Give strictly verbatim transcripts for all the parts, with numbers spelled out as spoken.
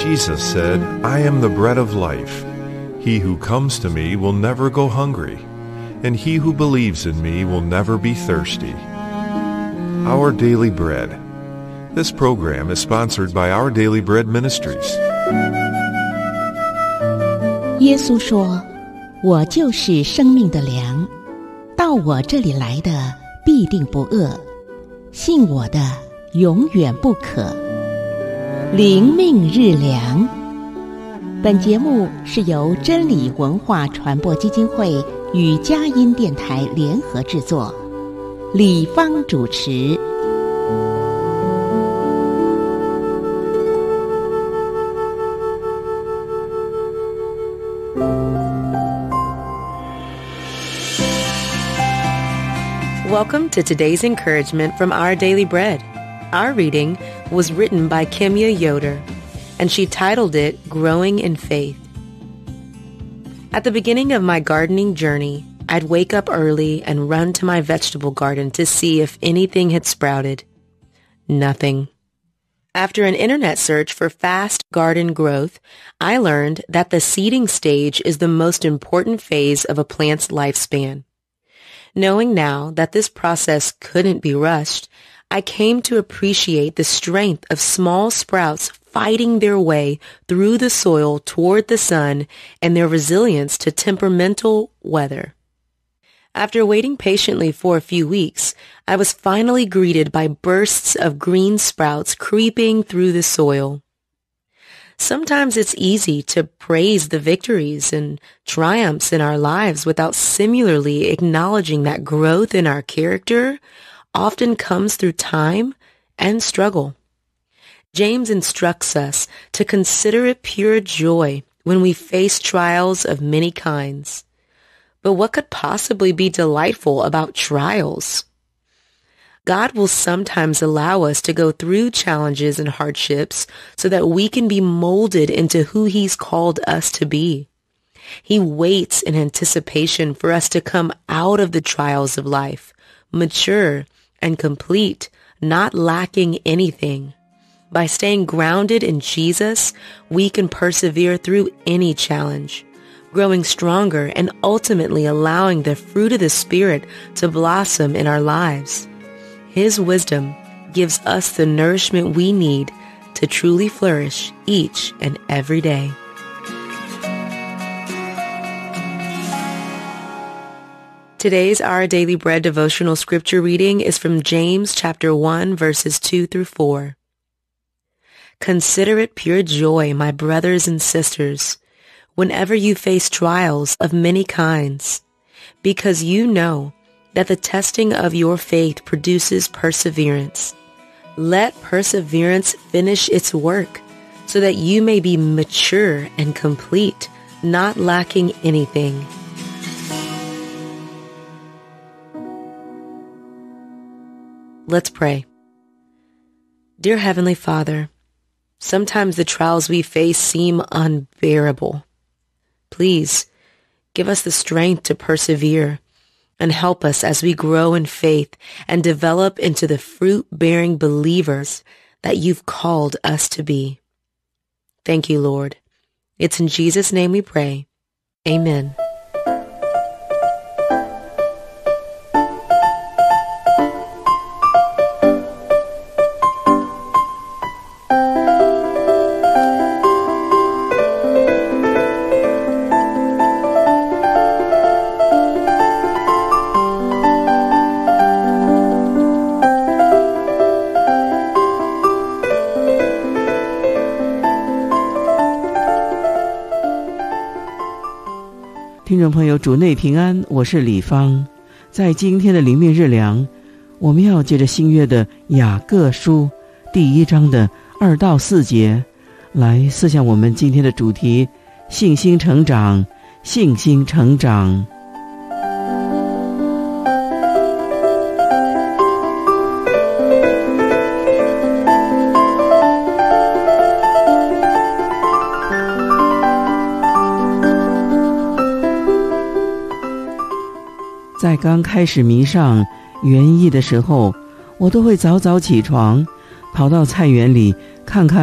Jesus said, I am the bread of life. He who comes to me will never go hungry, and he who believes in me will never be thirsty. Our Daily Bread. This program is sponsored by Our Daily Bread Ministries. 耶稣说，我就是生命的粮，到我这里来的必定不饿，信我的永远不渴。灵命日粮。本节目是由真理文化传播基金会与佳音电台联合制作，李芳主持。 Welcome to today's encouragement from Our Daily Bread. Our reading was written by Kimya Yoder, and she titled it Growing in Faith. At the beginning of my gardening journey, I'd wake up early and run to my vegetable garden to see if anything had sprouted. Nothing. After an internet search for fast garden growth, I learned that the seeding stage is the most important phase of a plant's lifespan. Knowing now that this process couldn't be rushed, I came to appreciate the strength of small sprouts fighting their way through the soil toward the sun and their resilience to temperamental weather. After waiting patiently for a few weeks, I was finally greeted by bursts of green sprouts creeping through the soil. Sometimes it's easy to praise the victories and triumphs in our lives without similarly acknowledging that growth in our character often comes through time and struggle. James instructs us to consider it pure joy when we face trials of many kinds. But what could possibly be delightful about trials? God will sometimes allow us to go through challenges and hardships so that we can be molded into who He's called us to be. He waits in anticipation for us to come out of the trials of life, mature and complete, not lacking anything. By staying grounded in Jesus, we can persevere through any challenge, growing stronger and ultimately allowing the fruit of the Spirit to blossom in our lives. His wisdom gives us the nourishment we need to truly flourish each and every day. Today's Our Daily Bread devotional scripture reading is from James chapter one, verses two through four. Consider it pure joy, my brothers and sisters, whenever you face trials of many kinds, because you know that the testing of your faith produces perseverance. Let perseverance finish its work, so that you may be mature and complete, not lacking anything. Let's pray. Dear Heavenly Father, sometimes the trials we face seem unbearable. Please give us the strength to persevere and help us as we grow in faith and develop into the fruit-bearing believers that you've called us to be. Thank you, Lord. It's in Jesus' name we pray. Amen. 听众朋友，主内平安，我是李芳。在今天的灵命日粮，我们要借着新约的雅各书第一章的二到四节来思想我们今天的主题：信心成长，信心成长。在刚开始迷上园艺的时候，我都会早早起床，跑到菜园里看看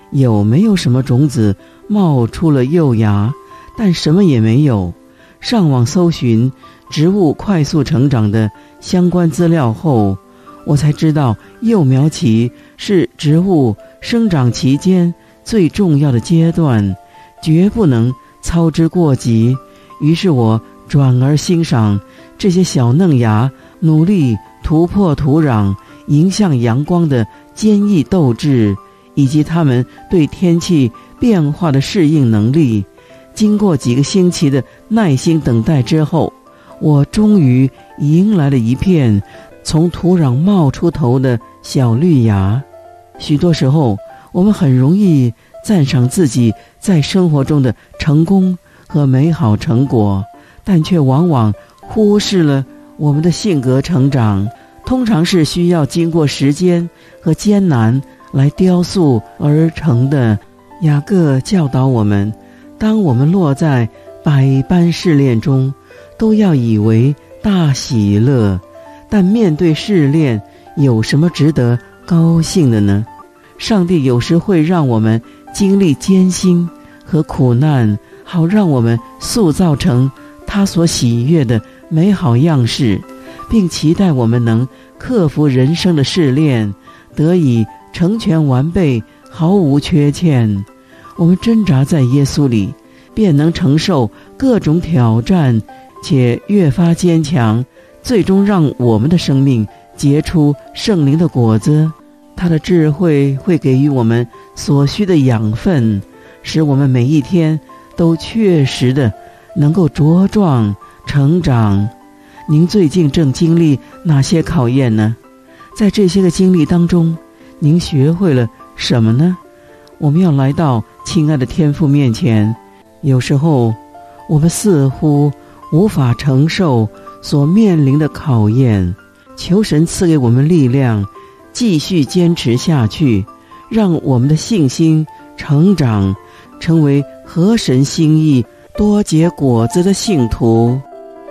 有没有什么种子冒出了幼芽，但什么也没有。上网搜寻植物快速成长的相关资料后，我才知道幼苗期是植物生长期间最重要的阶段，绝不能操之过急。于是我转而欣赏这些小嫩芽努力突破土壤迎向阳光的坚毅斗志，以及它们对天气变化的适应能力。经过几个星期的耐心等待之后，我终于迎来了一片从土壤冒出头的小绿芽。许多时候，我们很容易赞赏自己在生活中的成功和美好成果，但却往往忽视了我们的性格成长，通常是需要经过时间和艰难来雕塑而成的。雅各教导我们，当我们落在百般试炼中，都要以为大喜乐。但面对试炼，有什么值得高兴的呢？上帝有时会让我们经历艰辛和苦难，好让我们塑造成他所喜悦的美好样式，并期待我们能克服人生的试炼，得以成全完备，毫无缺欠。我们挣扎在耶稣里，便能承受各种挑战，且越发坚强，最终让我们的生命结出圣灵的果子。他的智慧会给予我们所需的养分，使我们每一天都确实的能够茁壮成长。您最近正经历哪些考验呢？在这些个经历当中，您学会了什么呢？我们要来到亲爱的天父面前，有时候我们似乎无法承受所面临的考验，求神赐给我们力量，继续坚持下去，让我们的信心成长，成为合神心意、多结果子的信徒。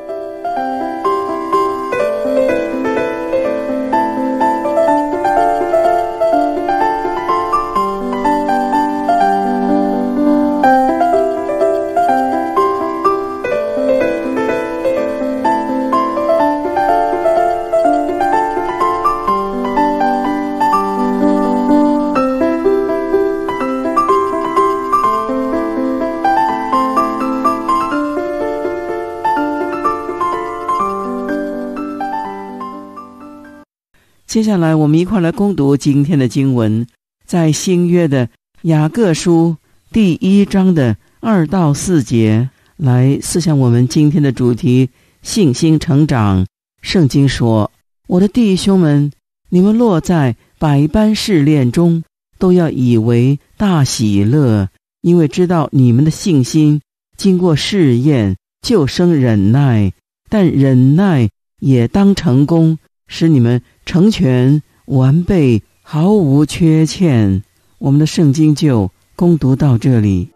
接下来我们一块来攻读今天的经文，在新约的雅各书第一章的二到四节，来思想我们今天的主题：信心成长。圣经说，我的弟兄们，你们落在百般试炼中，都要以为大喜乐，因为知道你们的信心经过试验，就生忍耐，但忍耐也当成功，使你们成全完备，毫无缺欠。我们的圣经就攻读到这里。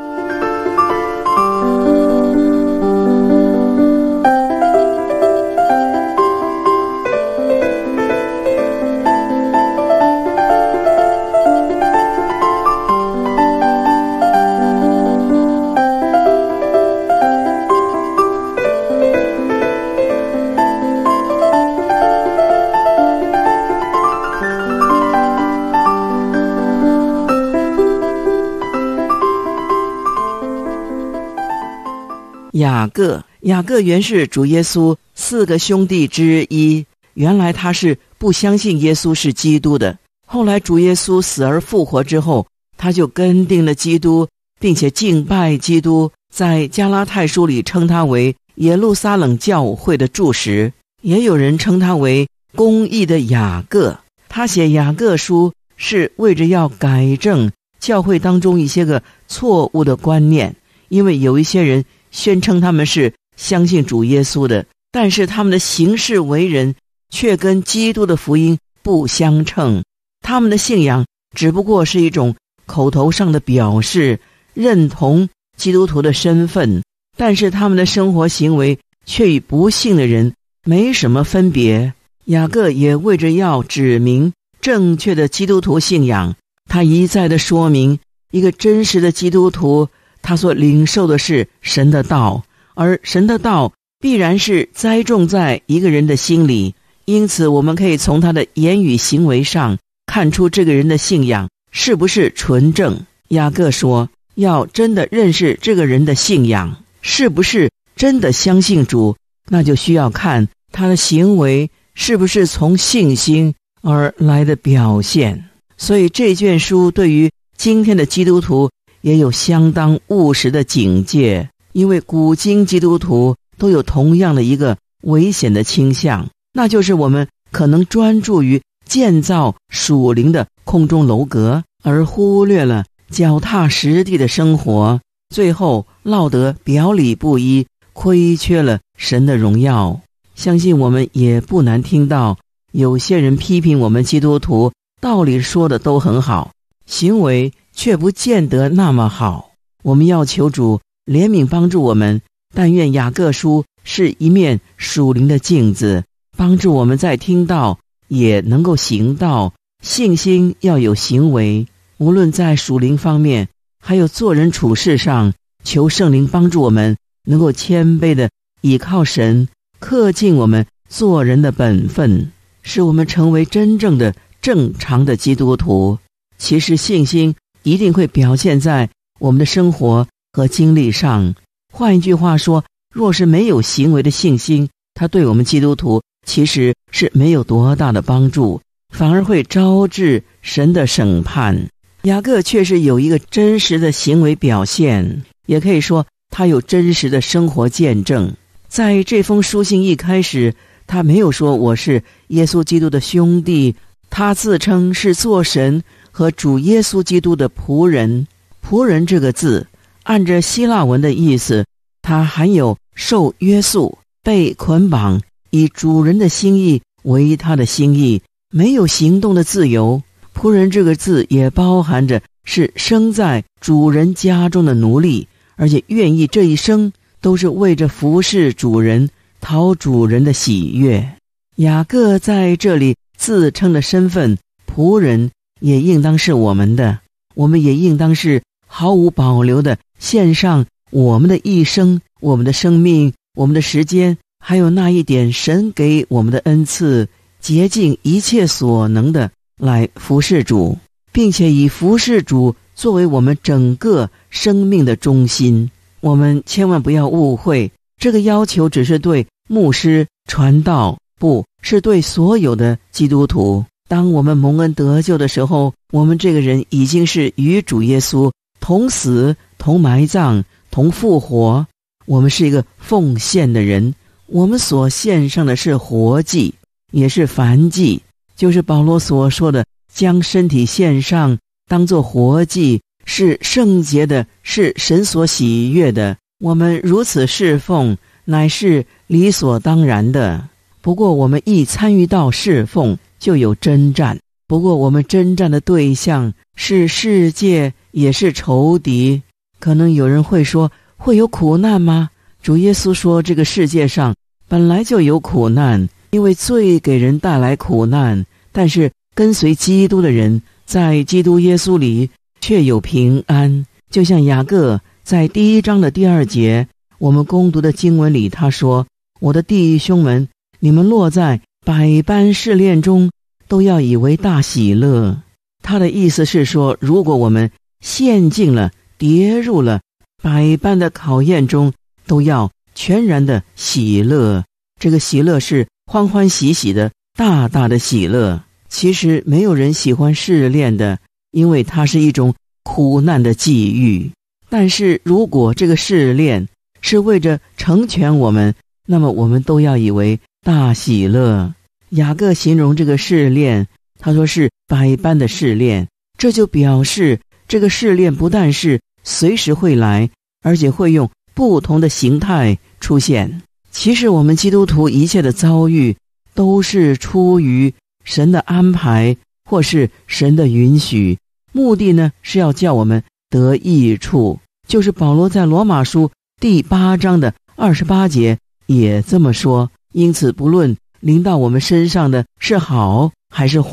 雅各，雅各原是主耶稣四个兄弟之一，原来他是不相信耶稣是基督的。后来主耶稣死而复活之后，他就跟定了基督，并且敬拜基督，在加拉太书里称他为耶路撒冷教会的柱石，也有人称他为公义的雅各。他写雅各书是为着要改正教会当中一些个错误的观念，因为有一些人宣称他们是相信主耶稣的，但是他们的行事为人却跟基督的福音不相称。他们的信仰只不过是一种口头上的表示，认同基督徒的身份，但是他们的生活行为却与不信的人没什么分别。雅各也为着要指明正确的基督徒信仰， 他一再的说明，一个真实的基督徒，他所领受的是神的道，而神的道必然是栽种在一个人的心里，因此我们可以从他的言语行为上看出这个人的信仰是不是纯正。雅各说，要真的认识这个人的信仰是不是真的相信主，那就需要看他的行为是不是从信心而来的表现。所以这卷书对于今天的基督徒也有相当务实的警戒，因为古今基督徒都有同样的一个危险的倾向，那就是我们可能专注于建造属灵的空中楼阁，而忽略了脚踏实地的生活，最后落得表里不一，亏缺了神的荣耀。相信我们也不难听到有些人批评我们基督徒道理说的都很好，行为却不见得那么好。我们要求主怜悯帮助我们，但愿雅各书是一面属灵的镜子，帮助我们在听道也能够行道。信心要有行为，无论在属灵方面还有做人处事上，求圣灵帮助我们能够谦卑的倚靠神，恪尽我们做人的本分，使我们成为真正的正常的基督徒。其实信心一定会表现在我们的生活和经历上。换一句话说，若是没有行为的信心，它对我们基督徒其实是没有多大的帮助，反而会招致神的审判。雅各却是有一个真实的行为表现，也可以说他有真实的生活见证。在这封书信一开始，他没有说我是耶稣基督的兄弟，他自称是做神和主耶稣基督的仆人。仆人这个字按着希腊文的意思，它含有受约束、被捆绑，以主人的心意为他的心意，没有行动的自由。仆人这个字也包含着是生在主人家中的奴隶，而且愿意这一生都是为着服侍主人，讨主人的喜悦。雅各在这里自称的身份仆人也应当是我们的，我们也应当是毫无保留的献上我们的一生、我们的生命、我们的时间，还有那一点神给我们的恩赐，竭尽一切所能的来服侍主，并且以服侍主作为我们整个生命的中心。我们千万不要误会，这个要求只是对牧师传道，不是对所有的基督徒。当我们蒙恩得救的时候，我们这个人已经是与主耶稣同死、同埋葬、同复活，我们是一个奉献的人，我们所献上的是活祭，也是燔祭，就是保罗所说的将身体献上当作活祭，是圣洁的，是神所喜悦的。我们如此侍奉乃是理所当然的。不过我们一参与到侍奉就有征战，不过我们征战的对象是世界，也是仇敌。可能有人会说，会有苦难吗？主耶稣说，这个世界上本来就有苦难，因为罪给人带来苦难，但是跟随基督的人在基督耶稣里却有平安。就像雅各在第一章的第二节，我们攻读的经文里，他说，我的弟兄们，你们落在百般试炼中，都要以为大喜乐。他的意思是说，如果我们陷进了、跌入了百般的考验中，都要全然的喜乐。这个喜乐是欢欢喜喜的、大大的喜乐。其实没有人喜欢试炼的，因为它是一种苦难的际遇。但是如果这个试炼是为着成全我们，那么我们都要以为大喜乐。雅各形容这个试炼，他说是百般的试炼，这就表示这个试炼不但是随时会来，而且会用不同的形态出现。其实我们基督徒一切的遭遇都是出于神的安排，或是神的允许，目的呢是要叫我们得益处。就是保罗在罗马书第八章的二十八节也这么说，因此不论临到我们身上的是好还是坏，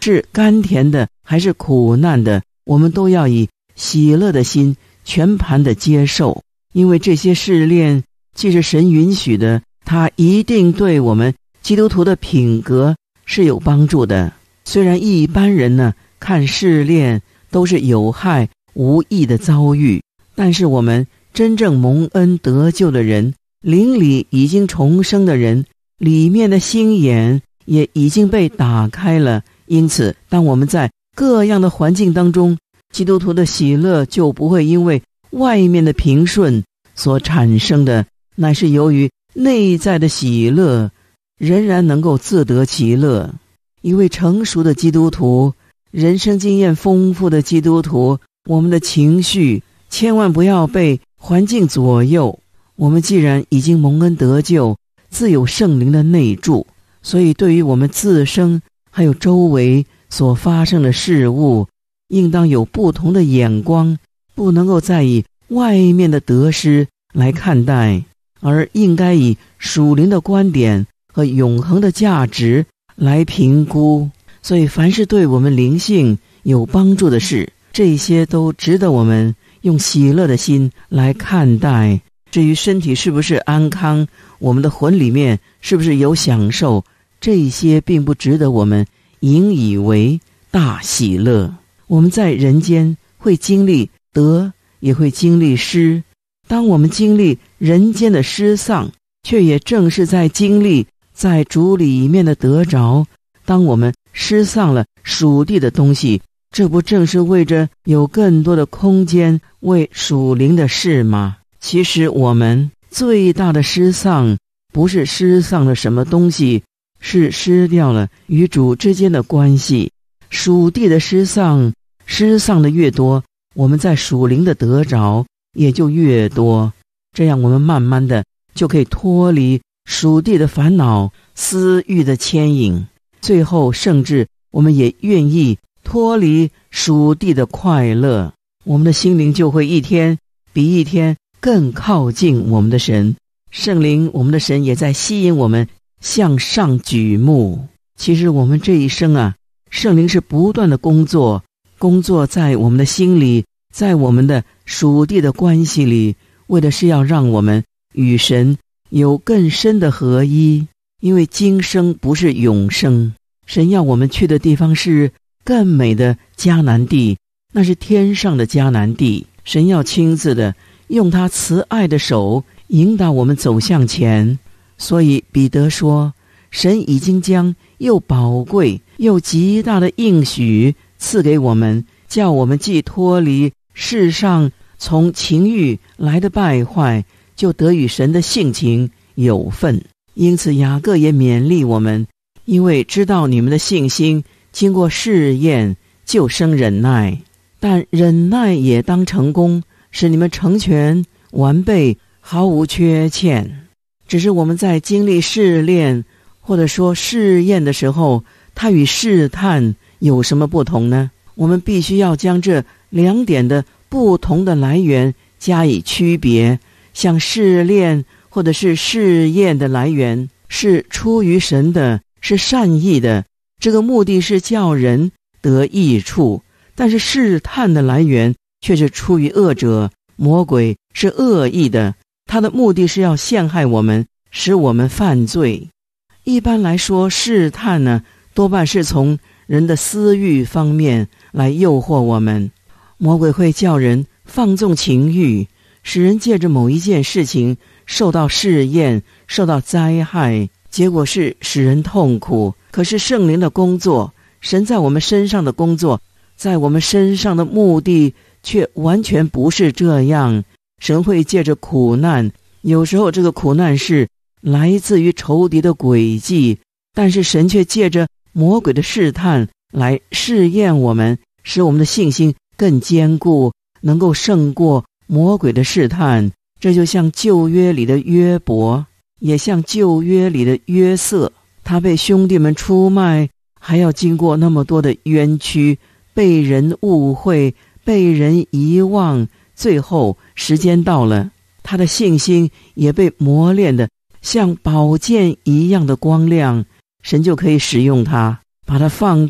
是甘甜的还是苦难的，我们都要以喜乐的心全盘的接受，因为这些试炼既是神允许的，它一定对我们基督徒的品格是有帮助的。虽然一般人呢看试炼都是有害无益的遭遇，但是我们真正蒙恩得救的人，灵里已经重生的人，里面的心眼也已经被打开了。因此当我们在各样的环境当中，基督徒的喜乐就不会因为外面的平顺所产生的，乃是由于内在的喜乐仍然能够自得其乐。一位成熟的基督徒，人生经验丰富的基督徒，我们的情绪千万不要被环境左右。我们既然已经蒙恩得救，自有圣灵的内住，所以对于我们自身还有周围所发生的事物，应当有不同的眼光，不能够再以外面的得失来看待，而应该以属灵的观点和永恒的价值来评估。所以凡是对我们灵性有帮助的事，这些都值得我们用喜乐的心来看待。至于身体是不是安康，我们的魂里面是不是有享受，这些并不值得我们引以为大喜乐。我们在人间会经历得，也会经历失。当我们经历人间的失丧，却也正是在经历在主里面的得着。当我们失丧了属地的东西，这不正是为着有更多的空间为属灵的事吗？其实我们最大的失丧，不是失丧了什么东西，是失掉了与主之间的关系。属地的失丧，失丧的越多，我们在属灵的得着也就越多。这样我们慢慢的就可以脱离属地的烦恼、私欲的牵引，最后甚至我们也愿意脱离属地的快乐，我们的心灵就会一天比一天更靠近我们的神。圣灵，我们的神也在吸引我们向上举目。其实我们这一生啊，圣灵是不断的工作，工作在我们的心里，在我们的属地的关系里，为的是要让我们与神有更深的合一。因为今生不是永生，神要我们去的地方是更美的迦南地，那是天上的迦南地。神要亲自的用他慈爱的手引导我们走向前。所以彼得说，神已经将又宝贵又极大的应许赐给我们，叫我们既脱离世上从情欲来的败坏，就得与神的性情有份。因此雅各也勉励我们，因为知道你们的信心经过试验，就生忍耐，但忍耐也当成功，使你们成全完备，毫无缺欠。只是我们在经历试炼或者说试验的时候，它与试探有什么不同呢？我们必须要将这两点的不同的来源加以区别。像试炼或者是试验的来源是出于神的，是善意的，这个目的是叫人得益处。但是试探的来源却是出于恶者，魔鬼是恶意的，他的目的是要陷害我们，使我们犯罪。一般来说，试探呢，多半是从人的私欲方面来诱惑我们。魔鬼会叫人放纵情欲，使人借着某一件事情受到试验，受到灾害，结果是使人痛苦。可是圣灵的工作，神在我们身上的工作，在我们身上的目的却完全不是这样。神会借着苦难，有时候这个苦难是来自于仇敌的诡计，但是神却借着魔鬼的试探来试验我们，使我们的信心更坚固，能够胜过魔鬼的试探。这就像旧约里的约伯，也像旧约里的约瑟，他被兄弟们出卖，还要经过那么多的冤屈，被人误会，被人遗忘，最后时间到了，他的信心也被磨练的像宝剑一样的光亮，神就可以使用他，把他放在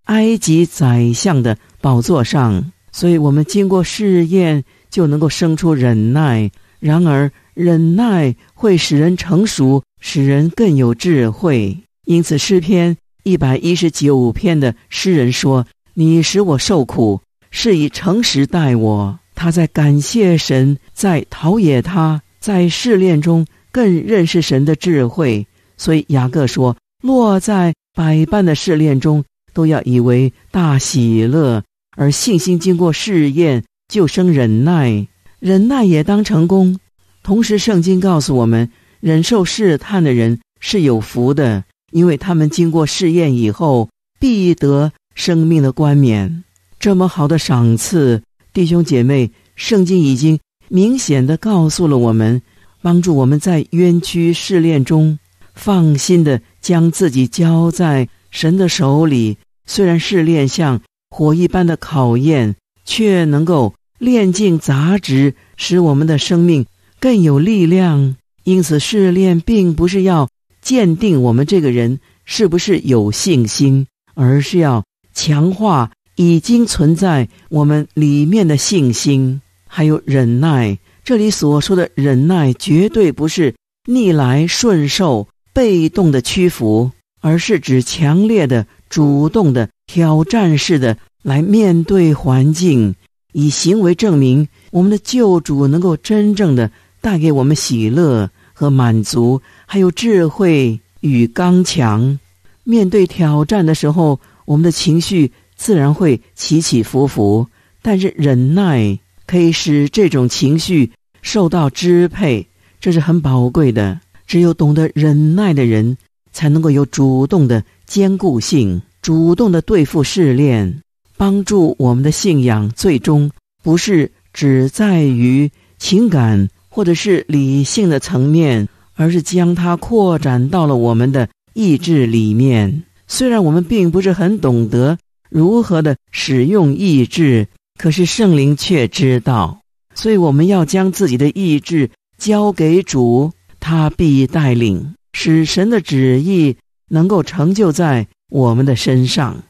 埃及宰相的宝座上。所以我们经过试验就能够生出忍耐，然而忍耐会使人成熟，使人更有智慧。因此诗篇一百一十九篇的诗人说，你使我受苦，是以诚实待我。他在感谢神，在陶冶他，在试炼中更认识神的智慧。所以雅各说，落在百般的试炼中，都要以为大喜乐，而信心经过试验就生忍耐，忍耐也当成功。同时圣经告诉我们，忍受试探的人是有福的，因为他们经过试验以后必得生命的冠冕。这么好的赏赐，弟兄姐妹，圣经已经明显地告诉了我们，帮助我们在冤屈试炼中放心地将自己交在神的手里。虽然试炼像火一般的考验，却能够炼尽杂质，使我们的生命更有力量。因此试炼并不是要鉴定我们这个人是不是有信心，而是要强化已经存在我们里面的信心。还有忍耐，这里所说的忍耐绝对不是逆来顺受、被动的屈服，而是指强烈的、主动的、挑战式的来面对环境，以行为证明我们的救主能够真正的带给我们喜乐和满足，还有智慧与刚强。面对挑战的时候，我们的情绪自然会起起伏伏，但是忍耐可以使这种情绪受到支配，这是很宝贵的。只有懂得忍耐的人，才能够有主动的坚固性，主动的对付试炼，帮助我们的信仰最终不是只在于情感或者是理性的层面，而是将它扩展到了我们的意志里面。虽然我们并不是很懂得如何的使用意志，可是圣灵却知道，所以我们要将自己的意志交给主，他必带领，使神的旨意能够成就在我们的身上。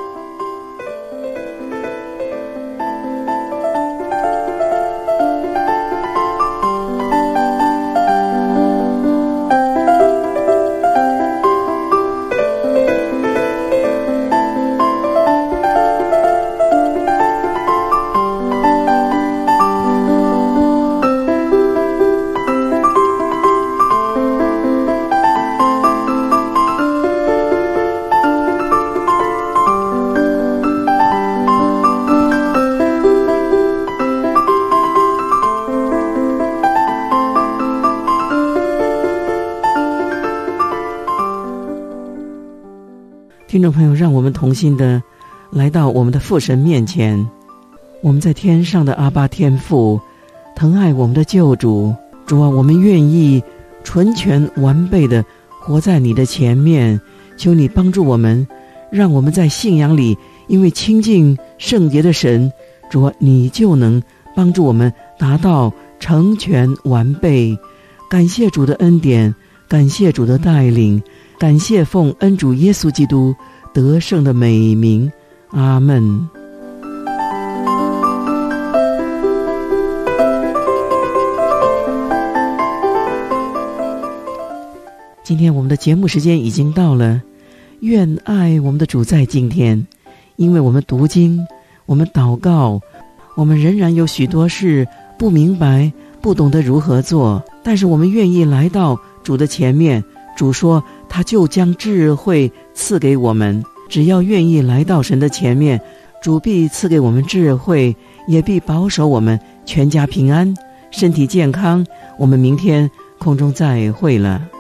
听众朋友，让我们同心的来到我们的父神面前。我们在天上的阿爸天父，疼爱我们的救主。主啊，我们愿意纯全完备的活在你的前面，求你帮助我们，让我们在信仰里因为亲近圣洁的神，主啊，你就能帮助我们达到成全完备。感谢主的恩典，感谢主的带领，感谢奉恩主耶稣基督得胜的美名，阿们。今天我们的节目时间已经到了，愿爱我们的主在今天，因为我们读经，我们祷告，我们仍然有许多事不明白，不懂得如何做，但是我们愿意来到主的前面。主说他就将智慧赐给我们，只要愿意来到神的前面，主必赐给我们智慧，也必保守我们全家平安，身体健康。我们明天空中再会了。